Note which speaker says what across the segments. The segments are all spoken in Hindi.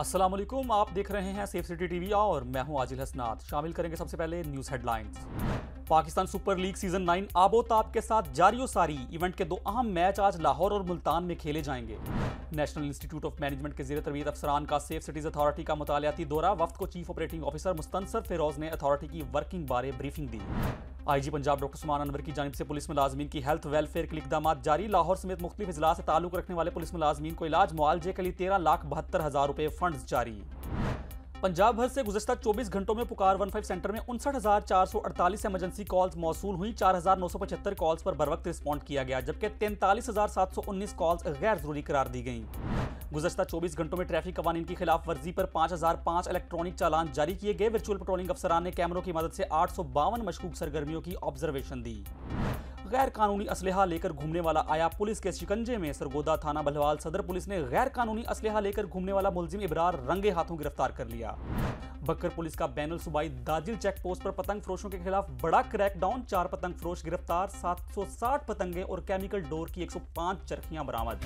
Speaker 1: अस्सलाम वालेकुम, आप देख रहे हैं सेफ सिटी टीवी और मैं हूं आजिल हसनात। शामिल करेंगे सबसे पहले news headlines. Pakistan super league season 9 आबोताब के साथ जारी व सारी। इवेंट के दो अहम मैच आज लाहौर और मुल्तान में खेले जाएंगे। नेशनल इंस्टीट्यूट ऑफ मैनेजमेंट के ज़ेर तरबियत अफसरान का सेफ सिटीज अथॉरिटी का मुतालियाती दौरा। वफ्द को chief operating officer Mustansar Feroz ने अथॉरिटी की वर्किंग बारे ब्रीफिंग दी। आईजी पंजाब डॉक्टर उस्मान अनवर की जानिब से पुलिस मुलाजमीन की हेल्थ वेलफेयर के लिए इक़दामात जारी। लाहौर समेत मुख्तलिफ इजला से ताल्लुक रखने वाले पुलिस मुलाजमीन को इलाज मुआवजे के लिए 13,72,000 रुपये फंड्स जारी। पंजाब भर से गुज़श्ता 24 घंटों में पुकार 15 सेंटर में 59,448 एमरजेंसी कॉल्स मौसूल हुई। 4,975 कॉल्स पर बरवक्त रिस्पॉन्ड किया गया, जबकि 43,719 कॉल्स गैर जरूरी करार दी गईं। गुज़श्ता 24 घंटों में ट्रैफिक कवानीन की खिलाफ वर्जी पर 5,005 इलेक्ट्रॉनिक चालान जारी किए गए। वर्चुअल पेट्रोलिंग अफसरान ने कैमरों की मदद से 852 मशकूक सरगर्मियों की ऑब्जर्वेशन दी। गैर कानूनी असलहा लेकर घूमने वाला आया पुलिस के शिकंजे में। सरगोदा थाना बलवाल सदर पुलिस ने गैर कानूनी असलहा लेकर घूमने वाला मुलजिम इब्रार रंगे हाथों गिरफ्तार कर लिया। बक्कर पुलिस का बैनुल सूबाई दाजिल चेक पोस्ट पर पतंग फरोशों के खिलाफ बड़ा क्रैकडाउन। 4 पतंग फरोश गिरफ्तार। 760 पतंगे और केमिकल डोर की 105 चरखियां बरामद।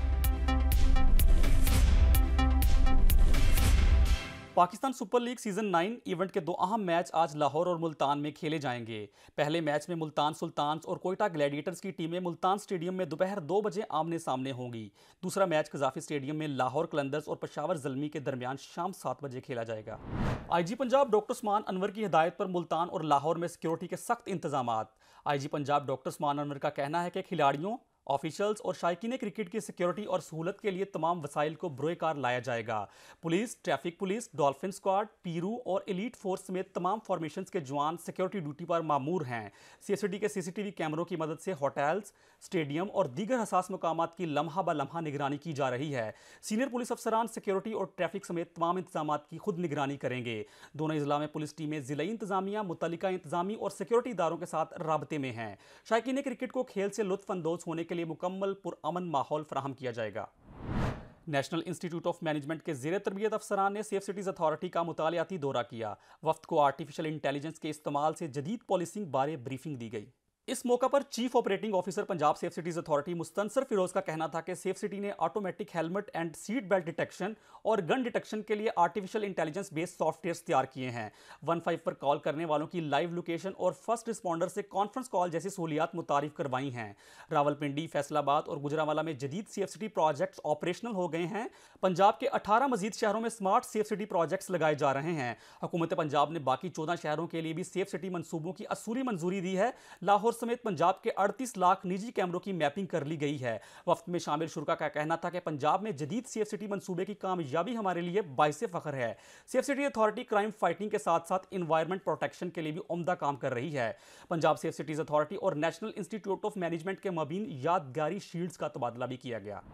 Speaker 1: Pakistan super league season 9 event के दो अहम मैच आज लाहौर और मुल्तान में खेले जाएंगे। पहले मैच में मुल्तान सुल्तान्स और कोयटा ग्लैडिएटर्स की टीमें मुल्तान स्टेडियम में दोपहर 2 बजे आमने सामने होंगी। दूसरा मैच कजाफी स्टेडियम में लाहौर कलंदर्स और पेशावर ज़ल्मी के दरमियान शाम 7 बजे खेला जाएगा। आईजी पंजाब डॉक्टर उस्मान अनवर की हिदायत पर मुल्तान और लाहौर में सिक्योरिटी के सख्त इंतजामात। आईजी पंजाब डॉक्टर उस्मान अनवर का कहना है कि खिलाड़ियों, ऑफिशियल्स और शायकीन क्रिकेट की सिक्योरिटी और सहूलत के लिए तमाम वसाइल को बरोएकार लाया जाएगा। Police, traffic police, dolphin squad, पीरू और एलीट फोर्स समेत तमाम फॉर्मेशंस के जवान सिक्योरिटी ड्यूटी पर मामूर हैं। सीएसडी के सीसीटीवी कैमरों की मदद से होटल्स, स्टेडियम और दीगर हसास मकामात की लम्हा ब लम्हा निगरानी की जा रही है। सीनियर पुलिस अफसरान सिक्योरिटी और ट्रैफिक समेत तमाम इंतजामात की खुद निगरानी करेंगे। दोनों इजला में पुलिस टीमें जिला इंतजामिया, मुतल्लिका इंतजामी और सिक्योरिटी इदारों के साथ राबते में हैं। शायकीन क्रिकेट को खेल से लुत्फ अंदोज होने के लिए मुकम्मल पुरअमन माहौल फराहम किया जाएगा। नेशनल इंस्टीट्यूट ऑफ मैनेजमेंट के ज़ेर तरबियत अफसरान ने सेफ सिटीज अथॉरिटी का मुतालियाती दौरा किया। वफ्द को आर्टिफिशियल इंटेलिजेंस के इस्तेमाल से जदीद पॉलिसिंग बारे ब्रीफिंग दी गई। इस मौका पर chief operating officer Punjab safe cities authority Mustansar Feroz का कहना था कि सेफ सिटी ने automatic helmet and seat belt detection और गन डिटेक्शन के लिए आर्टिफिशियल इंटेलिजेंस बेस्ड सॉफ्टवेयर तैयार किए हैं। 15 पर कॉल करने वालों की लाइव लोकेशन और फर्स्ट रिस्पॉन्डर से कॉन्फ्रेंस कॉल जैसी सहूलियात मुतारिफ करवाई हैं। रावलपिंडी, फैसलाबाद और गुजरांवाला में जदीद सेफ सिटी प्रोजेक्ट्स ऑपरेशनल हो गए हैं। पंजाब के 18 मजीद शहरों में स्मार्ट सेफ सिटी प्रोजेक्ट्स लगाए जा रहे हैं। हुकूमत पंजाब ने बाकी 14 शहरों के लिए भी सेफ सिटी मनसूबों की असूली मंजूरी दी है। लाहौर समेत पंजाब के 38 लाख निजी कैमरों की मैपिंग कर ली गई है। वफ्द में शामिल शुरा का कहना था कि पंजाब में जदीद सेफ सिटी मंसूबे की कामयाबी हमारे लिए बाइसे फख्र है। Safe city authority crime fighting के साथ साथ इन्वायरमेंट प्रोटेक्शन के लिए भी उम्दा काम कर रही है। पंजाब सेफ सिटीज अथॉरिटी और नेशनल इंस्टीट्यूट ऑफ मैनेजमेंट के मबीन यादगारी शील्ड्स का तबादला भी किया गया।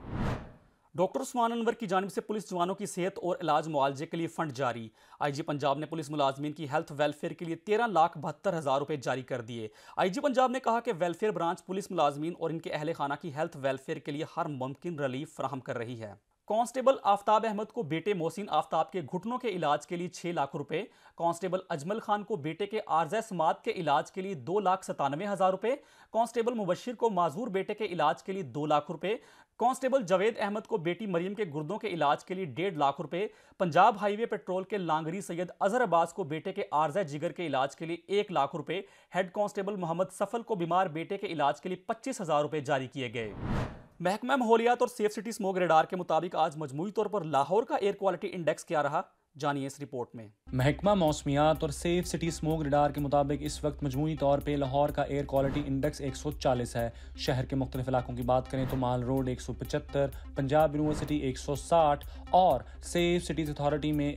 Speaker 1: डॉक्टर उस्मान अनवर की जानिब से पुलिस जवानों की सेहत और इलाज मुआवजे के लिए फंड जारी। आईजी पंजाब ने पुलिस मुलाजमीन की हेल्थ वेलफेयर के लिए 13,72,000 रुपये जारी कर दिए। आईजी पंजाब ने कहा कि वेलफेयर ब्रांच पुलिस मुलाजमीन और इनके अहले खाना की हेल्थ वेलफेयर के लिए हर मुमकिन रिलीफ फराहम कर रही है। कांस्टेबल आफ्ताब अहमद को बेटे मोहसिन आफ्ताब के घुटनों के इलाज के लिए 6 लाख रुपए, कांस्टेबल अजमल खान को बेटे के आर्जा समात के इलाज के लिए 2,97,000 रुपए, कांस्टेबल मुबशिर को माजूर बेटे के इलाज के लिए 2 लाख रुपए, कांस्टेबल जावेद अहमद को बेटी मरियम के गुर्दों के इलाज के लिए 1.5 लाख रुपए, पंजाब हाईवे पेट्रोल के लांगरी सैयद अजहर अब्बास को बेटे के आर्जा जिगर के इलाज के लिए 1 लाख रुपए, हेड कांस्टेबल मोहम्मद सफल को बीमार बेटे के इलाज के लिए 25,000 रुपए जारी किए गए। महकमा माहौलियात और सेफ सिटी स्मोक रेडार के मुताबिक आज मजमूई तौर पर लाहौर का एयर क्वालिटी इंडेक्स क्या रहा, जानिए इस रिपोर्ट में।
Speaker 2: महकमा मौसमियात और सेफ सिटी स्मोक रेडार के मुताबिक इस वक्त मजमूई तौर पे लाहौर का एयर क्वालिटी इंडेक्स 140 है। शहर के मुख्तलिफ इलाकों की बात करें तो माल रोड 175, पंजाब यूनिवर्सिटी 160 और सेफ सिटीज अथॉरिटी में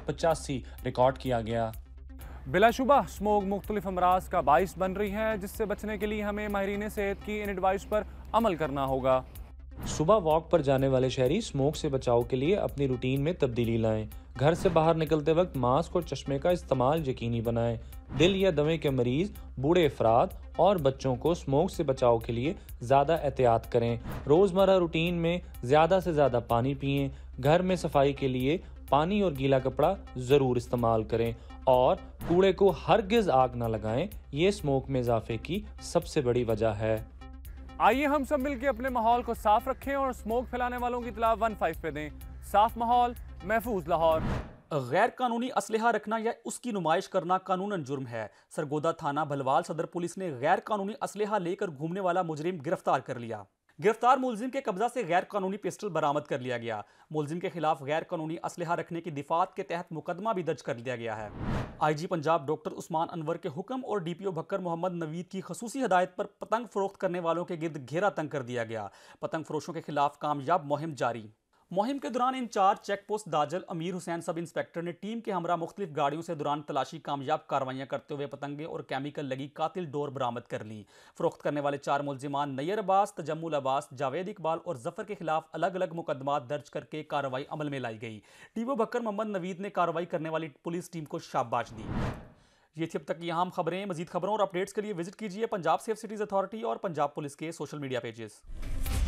Speaker 2: 185 रिकॉर्ड किया गया।
Speaker 3: बिलाशुबा स्मोक मुख्तलिफ अमराज का बाइस बन रही है, जिससे बचने के लिए हमें माहिरीन सेहत की इन एडवाइस पर अमल करना होगा।
Speaker 2: सुबह वॉक पर जाने वाले शहरी स्मोक से बचाव के लिए अपनी रूटीन में तब्दीली लाएं। घर से बाहर निकलते वक्त मास्क और चश्मे का इस्तेमाल यकीनी बनाएं। दिल या दमे के मरीज, बूढ़े अफराद और बच्चों को स्मोक से बचाव के लिए ज़्यादा एहतियात करें। रोज़मर्रा रूटीन में ज़्यादा से ज़्यादा पानी पिएं। घर में सफाई के लिए पानी और गीला कपड़ा ज़रूर इस्तेमाल करें और कूड़े को हरगिज़ आग न लगाएं। ये स्मोक में इजाफे की सबसे बड़ी वजह है।
Speaker 3: आइए हम सब मिलकर अपने माहौल को साफ रखें और स्मोक फैलाने वालों की इत्तला 15 पे दें। साफ माहौल, महफूज लाहौर।
Speaker 1: गैर कानूनी असलहा रखना या उसकी नुमाइश करना कानूनन जुर्म है। सरगोदा थाना भलवाल सदर पुलिस ने गैर कानूनी असलहा लेकर घूमने वाला मुजरिम गिरफ्तार कर लिया। गिरफ्तार मुलजिम के कब्जा से गैर कानूनी पिस्टल बरामद कर लिया गया। मुलजिम के खिलाफ गैर कानूनी असलहा रखने की दिफात के तहत मुकदमा भी दर्ज कर लिया गया है। आईजी पंजाब डॉक्टर उस्मान अनवर के हुक्म और डीपीओ भक्कर मोहम्मद नवीद की खसूसी हदायत पर पतंग फरोख्त करने वालों के गिर्द घेरा तंग कर दिया गया। पतंग फरोशों के खिलाफ कामयाब मुहिम जारी। मुहिम के दौरान इंचार्ज चेक पोस्ट दाजल अमीर हुसैन सब इंस्पेक्टर ने टीम के हमरा मुख्तलिफ गाड़ियों से दौरान तलाशी कामयाब कार्रवाइयां करते हुए पतंगे और केमिकल लगी कातिल डोर बरामद कर ली। फरोख्त करने वाले 4 मुलजिमान नैयर अब्बास, तजम्मुल अब्बास, जावेद इकबाल और जफर के खिलाफ अलग अलग मुकदमात दर्ज करके कार्रवाई अमल में लाई गई। डीपीओ भक्कर मोहम्मद नवीद ने कार्रवाई करने वाली पुलिस टीम को शाबाश दी। ये थी अब तक की अहम खबरें। मजीद खबरों और अपडेट्स के लिए विजिट कीजिए पंजाब सेफ सिटीज अथॉरिटी और पंजाब पुलिस के सोशल मीडिया पेजेस।